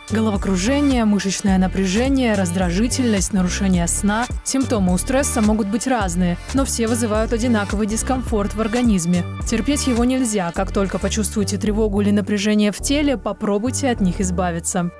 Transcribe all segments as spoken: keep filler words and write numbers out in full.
Головокружение, мышечное напряжение, раздражительность, нарушение сна. Симптомы у стресса могут быть разные, но все вызывают одинаковый дискомфорт в организме. Терпеть его нельзя. Как только почувствуете тревогу или напряжение в теле, попробуйте от них избавиться.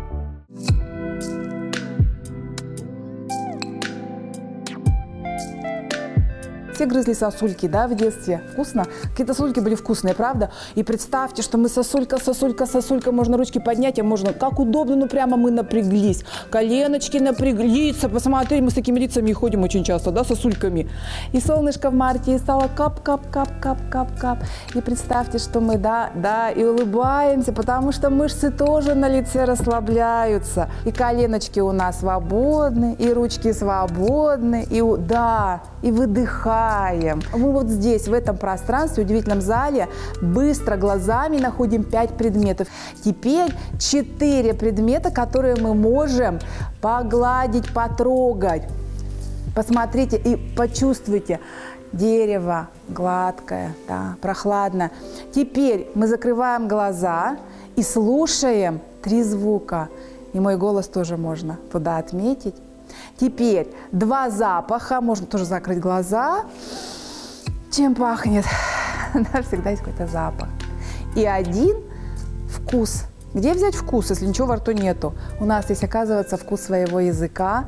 Все грызли сосульки, да, в детстве. Вкусно? Какие-то сосульки были вкусные, правда? И представьте, что мы сосулька, сосулька, сосулька, можно ручки поднять, а можно как удобно, ну прямо мы напряглись. Коленочки напряглись, посмотри, мы с такими лицами ходим очень часто, да, сосульками. И солнышко в марте, и стало кап-кап-кап-кап-кап-кап. И представьте, что мы, да, да, и улыбаемся, потому что мышцы тоже на лице расслабляются. И коленочки у нас свободны, и ручки свободны, и, да, и выдыхаем. Мы вот здесь, в этом пространстве, в удивительном зале, быстро глазами находим пять предметов. Теперь четыре предмета, которые мы можем погладить, потрогать. Посмотрите и почувствуйте. Дерево гладкое, да, прохладное. Теперь мы закрываем глаза и слушаем три звука. И мой голос тоже можно туда отметить. Теперь два запаха, можно тоже закрыть глаза. Чем пахнет? Да, всегда есть какой-то запах. И один вкус. Где взять вкус, если ничего во рту нету? У нас есть, оказывается, вкус своего языка.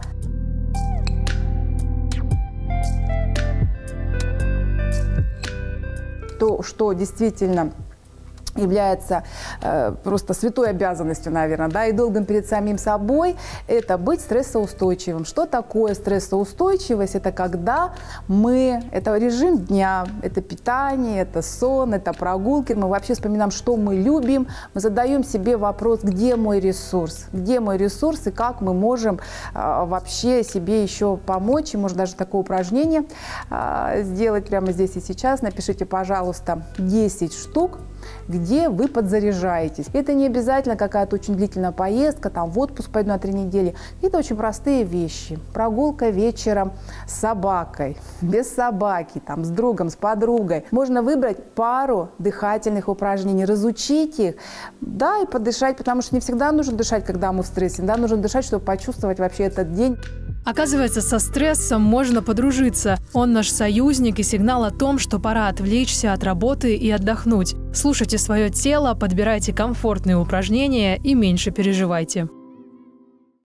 То, что действительно является э, просто святой обязанностью, наверное, да, и долгом перед самим собой, это быть стрессоустойчивым. Что такое стрессоустойчивость? Это когда мы, это режим дня, это питание, это сон, это прогулки, мы вообще вспоминаем, что мы любим, мы задаем себе вопрос, где мой ресурс, где мой ресурс и как мы можем э, вообще себе еще помочь, и можно даже такое упражнение э, сделать прямо здесь и сейчас. Напишите, пожалуйста, десять штук, где вы подзаряжаетесь. Это не обязательно какая-то очень длительная поездка, там в отпуск пойду на три недели. Это очень простые вещи. Прогулка вечером с собакой, без собаки, там, с другом, с подругой. Можно выбрать пару дыхательных упражнений, разучить их, да, и подышать, потому что не всегда нужно дышать, когда мы в стрессе, да, нужно дышать, чтобы почувствовать вообще этот день. Оказывается, со стрессом можно подружиться. Он наш союзник и сигнал о том, что пора отвлечься от работы и отдохнуть. Слушайте свое тело, подбирайте комфортные упражнения и меньше переживайте.